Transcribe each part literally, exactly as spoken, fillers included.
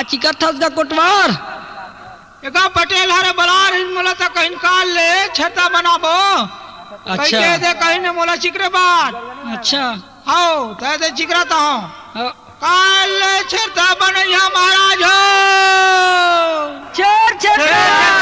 काची करथस गा कोटवार एका पटेल हरे बलार इन मोला त कहीं काल ले छता बनाबो। अच्छा कहीं दे कहीं ने मोला चिकरे बात। अच्छा हाओ ते दे चिकराता हूं हाँ। काल ले छता बनैया महाराज हो। चर छता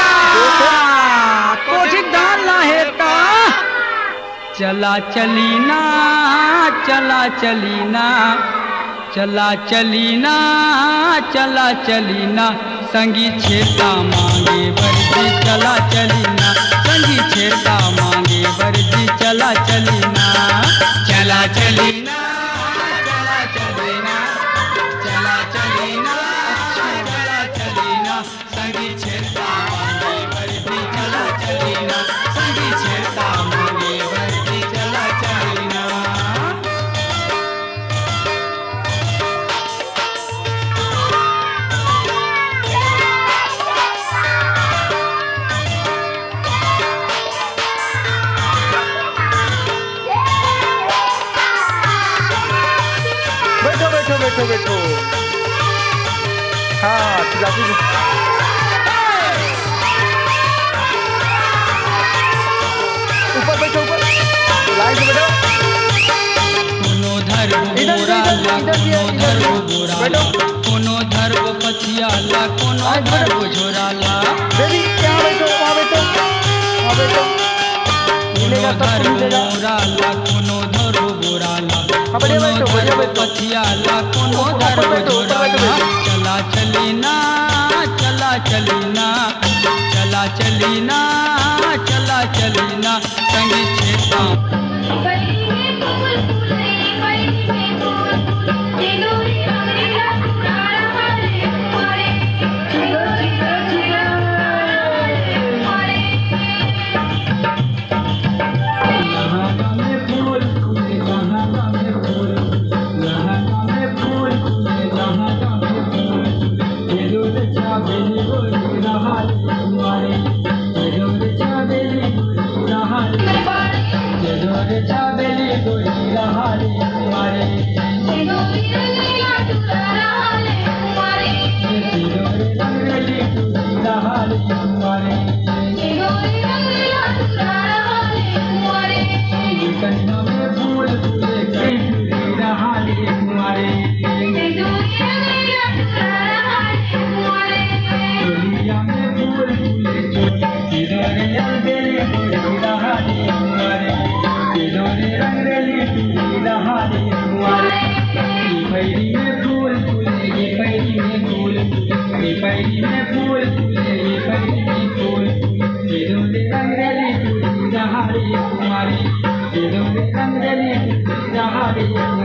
कोठी दान ला हेता चला चलीना चला चलीना चला चलीना चला चलीना संगी छेता मांगे बरजी चला चलीना संगी छेता मांगे बरजी चला चलीना चला चलीना चला चलीना चला चलीना चला चलीना संगी छेता मांगे बरजी चला चलीना संगी छेता मांगे बरजी चला चलीना। बैठो बैठो बैठो बैठो हाँ खिलाती ऊपर बैठो ऊपर लाइन से बैठो कोनो धर्म बोराला कोनो धर्म बोराला कोनो धर्म पथियाला कोनो धर्म झोराला बेबी यहाँ बैठो वहाँ बैठो वहाँ बैठो कोनो धर्म बोराला कोनो धर्म बोराला कोनो धर्म पथियाला कोनो धर्म झोराला चला चलीना चला चलीना चला चलीना चला चलीना संगी छेता कुमारी